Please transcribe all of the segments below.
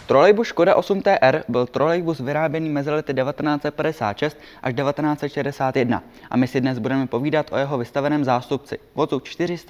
Trolejbus Škoda 8TR byl trolejbus vyráběný mezi lety 1956 až 1961 a my si dnes budeme povídat o jeho vystaveném zástupci, vozu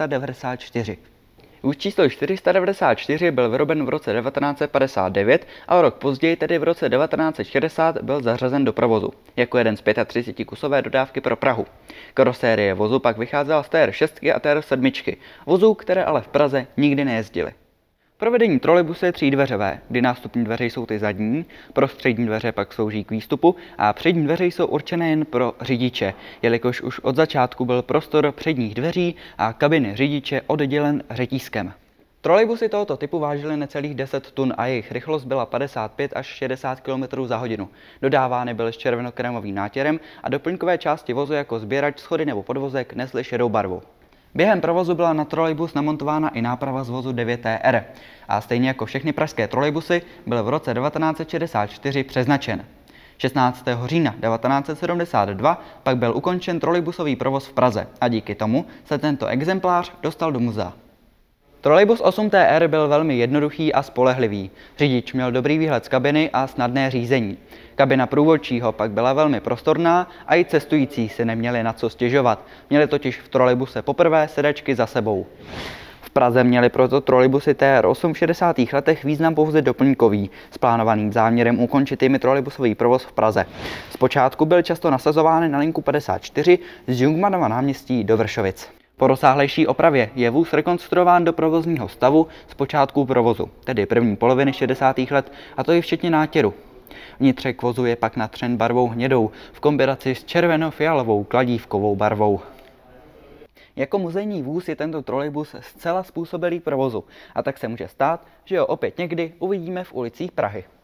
494. Vůz číslo 494 byl vyroben v roce 1959 a o rok později, tedy v roce 1960, byl zařazen do provozu, jako jeden z 35kusové dodávky pro Prahu. Karosérie vozu pak vycházela z TR6 a TR7, vozů, které ale v Praze nikdy nejezdily. Provedení trolejbusu je třídveřové, kdy nástupní dveře jsou ty zadní, prostřední dveře pak slouží k výstupu a přední dveře jsou určené jen pro řidiče, jelikož už od začátku byl prostor předních dveří a kabiny řidiče oddělen řetízkem. Trolejbusy tohoto typu vážily necelých 10 tun a jejich rychlost byla 55 až 60 km za hodinu. Dodávány byly s červenokrémovým nátěrem a doplňkové části vozu jako sběrač, schody nebo podvozek nesly šedou barvu. Během provozu byla na trolejbus namontována i náprava z vozu 9TR a stejně jako všechny pražské trolejbusy byl v roce 1964 přeznačen. 16. října 1972 pak byl ukončen trolejbusový provoz v Praze a díky tomu se tento exemplář dostal do muzea. Trolejbus 8TR byl velmi jednoduchý a spolehlivý. Řidič měl dobrý výhled z kabiny a snadné řízení. Kabina průvodčího pak byla velmi prostorná a i cestující si neměli na co stěžovat. Měli totiž v trolejbuse poprvé sedačky za sebou. V Praze měli proto trolejbusy TR8 v 60. letech význam pouze doplňkový, s plánovaným záměrem ukončit jimi trolejbusový provoz v Praze. Zpočátku byl často nasazován na linku 54 z Jungmannova náměstí do Vršovic. Po rozsáhlejší opravě je vůz rekonstruován do provozního stavu z počátku provozu, tedy první poloviny 60. let, a to i včetně nátěru. Vnitřek vozu je pak natřen barvou hnědou v kombinaci s červeno-fialovou kladívkovou barvou. Jako muzejní vůz je tento trolejbus zcela způsobilý provozu a tak se může stát, že ho opět někdy uvidíme v ulicích Prahy.